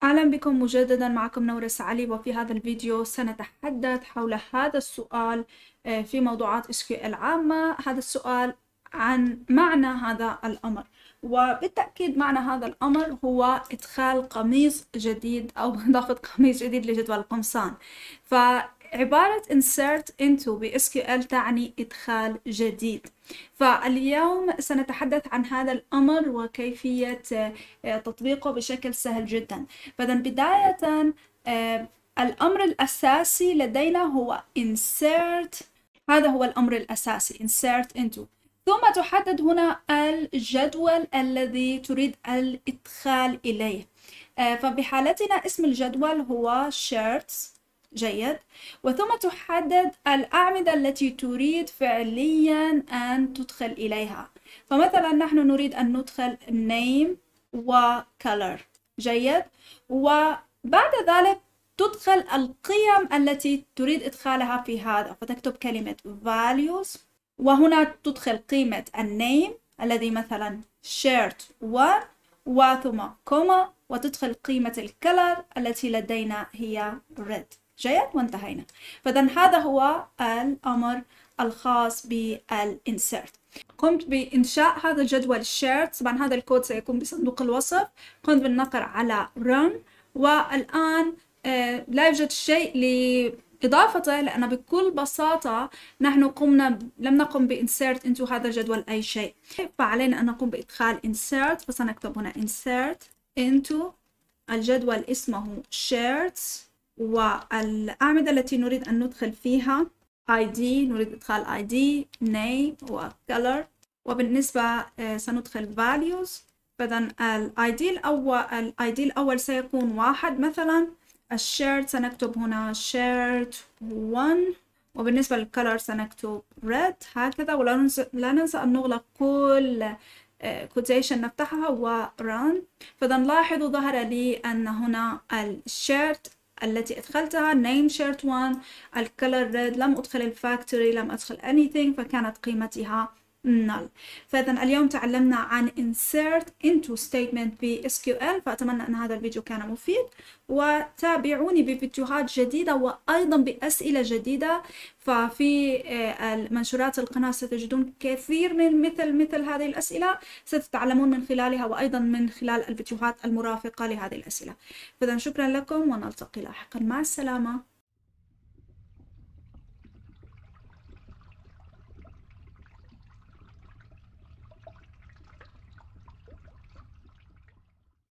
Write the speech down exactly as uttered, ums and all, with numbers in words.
أهلا بكم مجددا، معكم نورس علي. وفي هذا الفيديو سنتحدث حول هذا السؤال في موضوعات إس كيو إل عامة. هذا السؤال عن معنى هذا الأمر، وبالتأكيد معنى هذا الأمر هو إدخال قميص جديد أو إضافة قميص جديد لجدول القمصان. فعبارة insert into ب إس كيو إل تعني إدخال جديد. فاليوم سنتحدث عن هذا الأمر وكيفية تطبيقه بشكل سهل جدا. فإذا بداية الأمر الأساسي لدينا هو insert. هذا هو الأمر الأساسي insert into. ثم تحدد هنا الجدول الذي تريد الإدخال إليه. فبحالتنا اسم الجدول هو shirts. جيد. وثم تحدد الأعمدة التي تريد فعليا أن تدخل إليها. فمثلا نحن نريد أن ندخل name و color. جيد. وبعد ذلك تدخل القيم التي تريد إدخالها في هذا، فتكتب كلمة values، وهنا تدخل قيمة النيم الذي مثلا shirt one، وثم كوما، وتدخل قيمة الكلر التي لدينا هي red. جيد. وانتهينا. فإذا هذا هو الأمر الخاص بالإنسيرت. قمت بإنشاء هذا الجدول الشيرت. طبعا هذا الكود سيكون بصندوق الوصف. قمت بالنقر على run، والآن آه لا يوجد شيء لإضافته، لأن بكل بساطة نحن قمنا لم نقم بإنسيرت into هذا الجدول أي شيء. فعلينا أن نقوم بإدخال insert. فسنكتب هنا insert into الجدول اسمه shirts، والأعمدة التي نريد أن ندخل فيها آي دي، نريد إدخال آي دي، name و color. وبالنسبة سندخل values. فإذا ال آي دي الأول ال آي دي الأول سيكون واحد مثلا. الشيرت سنكتب هنا shirt one، وبالنسبة للcolor سنكتب red. هكذا. ولا ننسى لا ننسى أن نغلق كل quotation نفتحها و run. فإذا لاحظوا ظهر لي أن هنا الشيرت التي أدخلتها name shirt one، الcolor red، لم أدخل الفاكتوري، لم أدخل anything، فكانت قيمتها null. فإذا اليوم تعلمنا عن insert into statement ب إس كيو إل. فأتمنى أن هذا الفيديو كان مفيد، وتابعوني بفيديوهات جديدة وأيضا بأسئلة جديدة. ففي منشورات القناة ستجدون كثير من مثل مثل هذه الأسئلة ستتعلمون من خلالها، وأيضا من خلال الفيديوهات المرافقة لهذه الأسئلة. فإذا شكرا لكم، ونلتقي لاحقا. مع السلامة.